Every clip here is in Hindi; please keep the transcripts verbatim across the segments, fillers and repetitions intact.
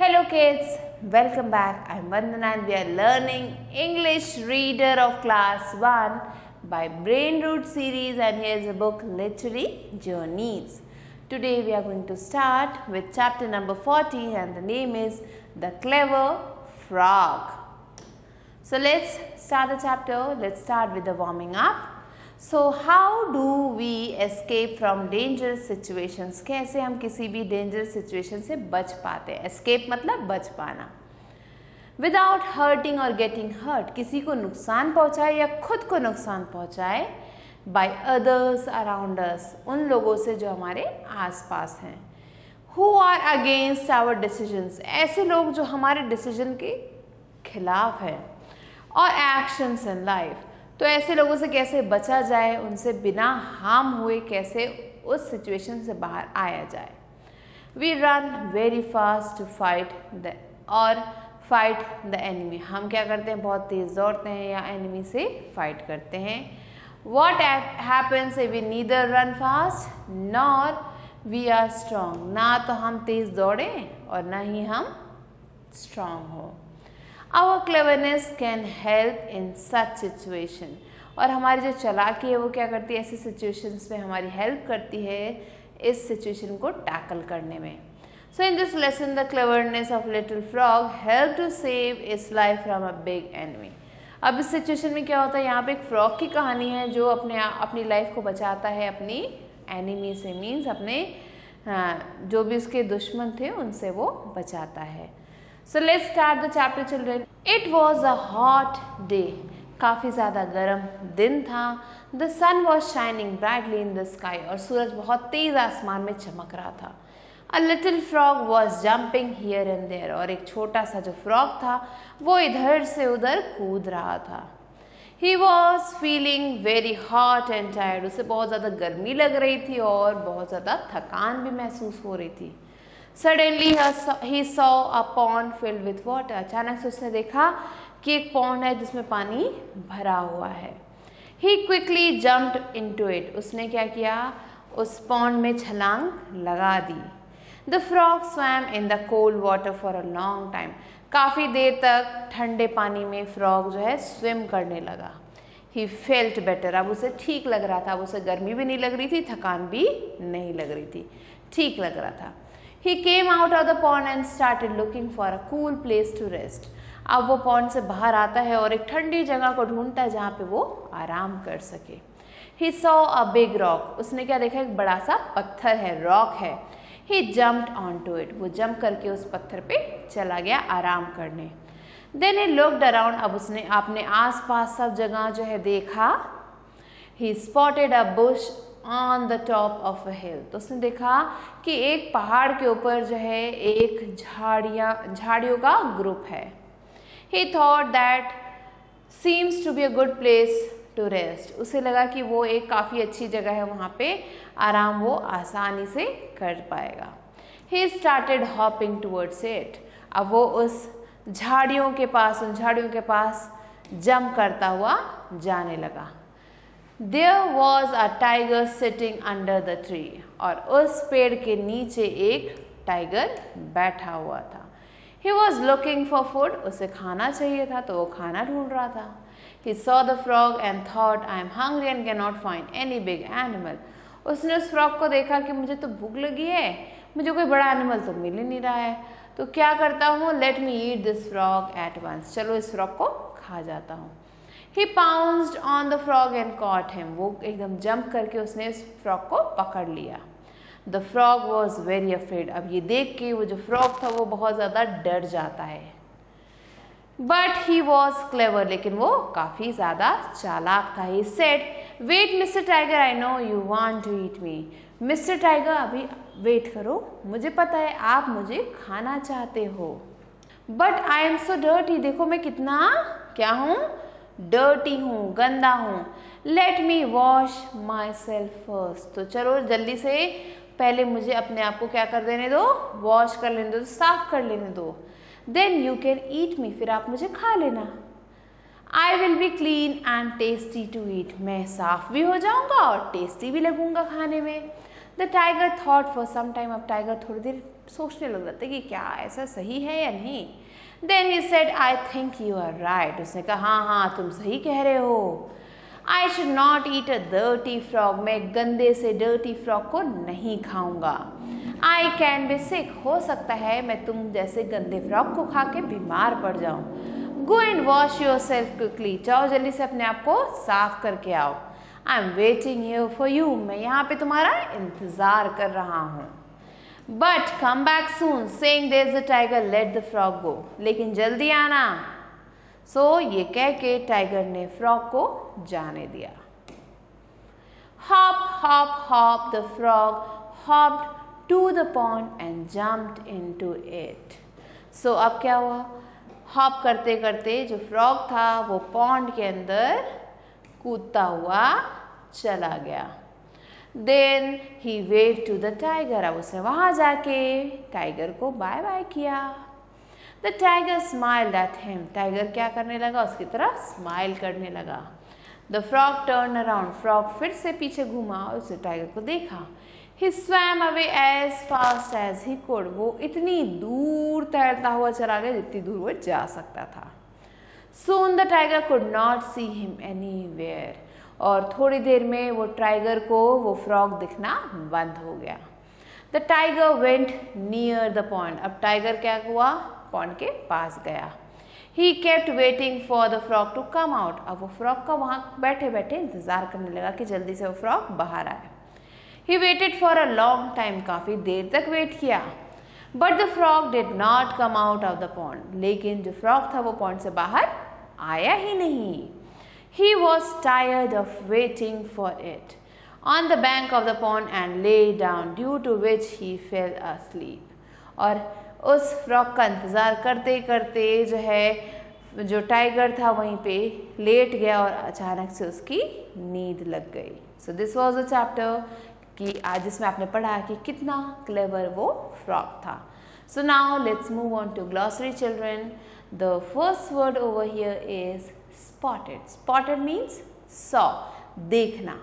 Hello kids, welcome back. I'm Vandana and we are learning English Reader of Class one by Brain Root series, and here's a book Literary Journeys. Today we are going to start with chapter number fourteen and the name is The Clever Frog. So let's start the chapter. Let's start with the warming up. So how do we escape from dangerous situations? कैसे हम किसी भी dangerous situation से बच पाते हैं? Escape मतलब बच पाना. Without hurting or getting hurt, किसी को नुकसान पहुंचाए या खुद को नुकसान पहुंचाए by others around us, उन लोगों से जो हमारे आसपास हैं. Who are against our decisions? ऐसे लोग जो हमारे decision के खिलाफ हैं. और actions in life. तो ऐसे लोगों से कैसे बचा जाए, उनसे बिना हार्म हुए कैसे उस सिचुएशन से बाहर आया जाए. We run very fast to fight the और फाइट द एनिमी. हम क्या करते हैं, बहुत तेज़ दौड़ते हैं या एनिमी से फाइट करते हैं. What happens if we neither run fast nor we are strong. ना तो हम तेज़ दौड़ें और ना ही हम स्ट्रॉन्ग हो. Our cleverness can help in such situation. और हमारी जो चालाकी है वो क्या करती है, ऐसी सिचुएशंस में हमारी हेल्प करती है इस सिचुएशन को टैकल करने में. So in this lesson the cleverness of little frog helped to save its life from a big enemy. अब इस सिचुएशन में क्या होता है, यहाँ पे एक फ्रॉग की कहानी है जो अपने अपनी लाइफ को बचाता है अपनी एनिमी से. मीन्स अपने हाँ, जो भी उसके दुश्मन थे उनसे वो बचाता है. So let's start the chapter, children. It was a hot day. काफ़ी ज़्यादा गर्म दिन था. The sun was shining brightly in the sky. और सूरज बहुत तेज़ आसमान में चमक रहा था. A little frog was jumping here and there. और एक छोटा सा जो फ्रॉग था वो इधर से उधर कूद रहा था. He was feeling very hot and tired. उसे बहुत ज़्यादा गर्मी लग रही थी और बहुत ज़्यादा थकान भी महसूस हो रही थी. Suddenly he saw a pond filled with water. अचानक से उसने देखा कि एक पॉन्ड है जिसमें पानी भरा हुआ है. He quickly jumped into it. उसने क्या किया, उस पॉन्ड में छलांग लगा दी. The frog swam in the cold water for a long time. काफ़ी देर तक ठंडे पानी में फ्रॉग जो है स्विम करने लगा. He felt better. अब उसे ठीक लग रहा था. अब उसे गर्मी भी नहीं लग रही थी, थकान भी नहीं लग रही थी, ठीक लग रहा था. He came out of the pond and started looking for a cool place to rest. अब वो पॉन्ड से बाहर आता है और एक ठंडी जगह को ढूंढता है जहाँ पे वो आराम कर सके. He saw a big rock. उसने क्या देखा, एक बड़ा सा पत्थर है, रॉक है. He jumped onto it. वो जंप करके उस पत्थर पे चला गया आराम करने. Then he looked around. अब उसने अपने आस पास सब जगह जो है देखा. He spotted a bush on the top of a hill. तो उसने देखा कि एक पहाड़ के ऊपर जो है एक झाड़ियाँ झाड़ियों का ग्रुप है. He thought that seems to be a good place to rest. उसे लगा कि वो एक काफ़ी अच्छी जगह है, वहाँ पे आराम वो आसानी से कर पाएगा. He started hopping towards it. अब वो उस झाड़ियों के पास उन झाड़ियों के पास जंप करता हुआ जाने लगा. There was a tiger sitting under the tree. और उस पेड़ के नीचे एक टाइगर बैठा हुआ था. He was looking for food. उसे खाना चाहिए था तो वो खाना ढूंढ रहा था. He saw the frog and thought, I am hungry and cannot find any big animal. उसने उस फ्रॉग को देखा कि मुझे तो भूख लगी है, मुझे कोई बड़ा एनिमल तो मिल ही नहीं रहा है, तो क्या करता हूँ, let me eat this frog at once. चलो इस फ्रॉग को खा जाता हूँ. He pounced on the frog and caught him. वो एकदम जंप करके उसने इस फ्रॉग को पकड़ लिया. The frog was very afraid. अब ये देख के वो जो फ्रॉग था वो बहुत ज़्यादा डर जाता है. But he was clever. लेकिन वो काफ़ी ज़्यादा चालाक था. He said, Wait, Mister Tiger, I know you want to eat me. Mister Tiger, अभी वेट करो, मुझे पता है आप मुझे खाना चाहते हो. But I am so dirty. देखो मैं कितना क्या हूँ, डर्टी हूँ, गंदा हूँ. Let me wash myself first. तो चलो जल्दी से पहले मुझे अपने आप को क्या कर देने दो, वॉश कर लेने दो, साफ कर लेने दो. Then you can eat me. फिर आप मुझे खा लेना. I will be clean and tasty to eat. मैं साफ भी हो जाऊँगा और टेस्टी भी लगूंगा खाने में. The tiger thought for some time, अब टाइगर थोड़ी देर सोचने लग जाता है कि क्या ऐसा सही है या नहीं. Then he said I think you are right, उसने कहा हाँ हाँ तुम सही कह रहे हो. I should not eat a dirty frog, मैं गंदे से डर्टी फ्रॉग को नहीं खाऊंगा. आई कैन बी सिक, हो सकता है मैं तुम जैसे गंदे फ्रॉग को खा के बीमार पड़ जाऊं. Go and wash yourself quickly, जाओ जल्दी से अपने आप को साफ करके आओ. I am waiting here for you, मैं यहाँ पे तुम्हारा इंतजार कर रहा हूँ. But come back soon, saying there is a tiger, let the frog go, लेकिन जल्दी आना. सो so, ये कह के टाइगर ने फ्रॉग को जाने दिया. Hop hop hop the frog hopped to the pond and jumped into it. So अब क्या हुआ, हॉप करते करते जो फ्रॉग था वो पॉन्ड के अंदर कूदता हुआ चला गया. Then he wave to the tiger, अब उसने वहां जाके टाइगर को बाय बाय किया. The tiger smiled at him, tiger क्या करने लगा, उसकी तरफ स्माइल करने लगा. The frog turn around, frog फिर से पीछे घूमा और उसने टाइगर को देखा. He swam away as fast as he could, वो इतनी दूर तैरता हुआ चला गया जितनी दूर वो जा सकता था. Soon the tiger could not see him anywhere, और थोड़ी देर में वो टाइगर को वो फ्रॉग दिखना बंद हो गया. The tiger went near the pond, अब टाइगर क्या हुआ, पॉन्ड के पास गया. He kept waiting for the frog to come out, अब वो फ्रॉग का वहाँ बैठे बैठे इंतजार करने लगा कि जल्दी से वो फ्रॉग बाहर आए. He waited for a long time, काफी देर तक वेट किया. But the frog did not come out of the pond, लेकिन जो फ्रॉग था वो पॉन्ड से बाहर आया ही नहीं. He was tired of waiting for it on the bank of the pond and lay down, due to which he fell asleep. और उस फ्रॉग का इंतज़ार करते करते जो है जो टाइगर था वहीं पे लेट गया और अचानक से उसकी नींद लग गई. So this was a chapter कि आज जिसमें आपने पढ़ा कि कितना क्लेवर वो फ्रॉग था. So now let's move on to glossary children. The first word over here is spotted. Spotted means saw, देखना.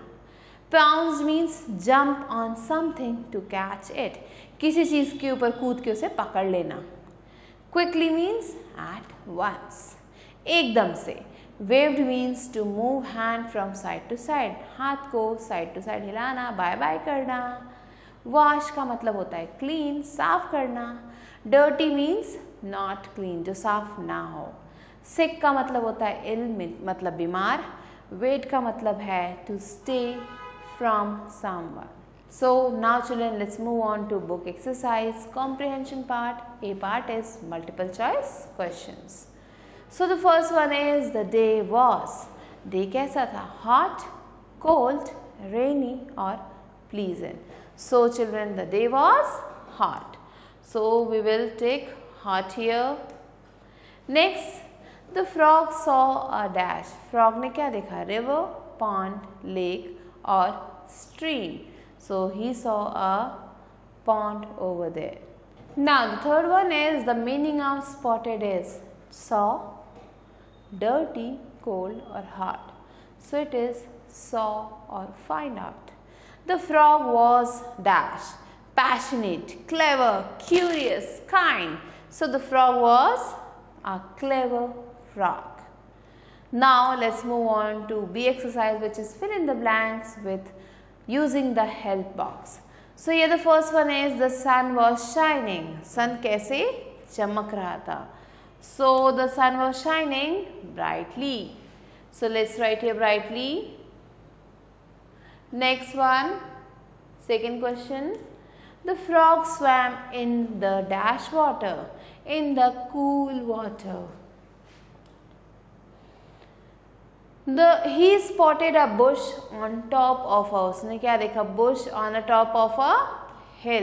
Pounce means jump on something to catch it, किसी चीज़ के ऊपर कूद के उसे पकड़ लेना. Quickly means at once, एकदम से. Waved means to move hand from side to side, हाथ को side to side हिलाना, बाय बाय करना. Wash का मतलब होता है clean, साफ करना. Dirty means not clean, जो साफ ना हो. Sick का मतलब होता है ill, मतलब बीमार. Wait का मतलब है to stay from someone. So now children, let's move on to book exercise comprehension part. A part is multiple choice questions. So the first one is the day was. Day कैसा था? Hot, cold, rainy or pleasant. So children, the day was hot. So we will take hot here. Next, the frog saw a dash. Frog ने क्या देखा? River, pond, lake or stream. So he saw a pond over there. Now the third one is the meaning of spotted is saw, dirty, cold or hot. So it is saw or find out. The frog was dash, passionate, clever, curious, kind. So the frog was a clever frog. Now let's move on to B exercise, which is fill in the blanks with using the help box. So here the first one is the sun was shining. Sun कैसे चमक रहा था. So the sun was shining brightly. So let's write here brightly. Next one, second question. The frog swam in the dash water, in the cool water. The he spotted a bush on top of a, उसने क्या देखा? Bush on the top of a hill.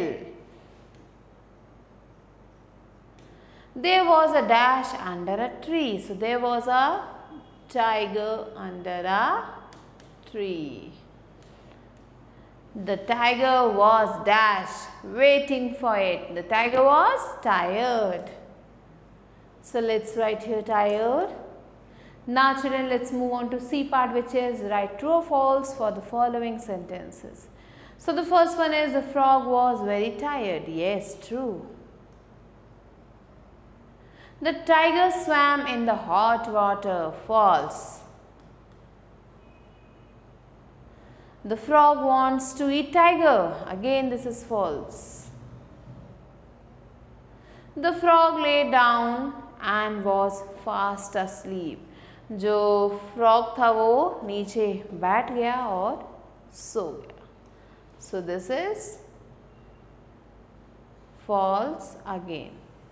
There was a dash under a tree. So there was a tiger under a tree. The tiger was dash waiting for it. The tiger was tired. So let's write here tired. Now children, let's move on to C part, which is write true or false for the following sentences. So the first one is the frog was very tired. Yes, true. The tiger swam in the hot water. False. The frog wants to eat tiger. Again, this is false. The frog lay down and was fast asleep. जो frog था वो नीचे बैठ गया और सो गया. So this is false again.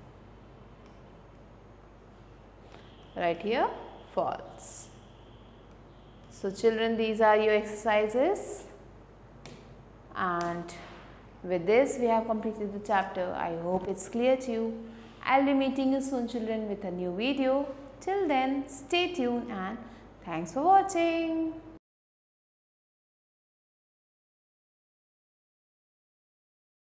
Right here, false. So children, these are your exercises, and with this we have completed the chapter. I hope it's clear to you. I'll be meeting you soon, children, with a new video. Till then, stay tuned and thanks for watching.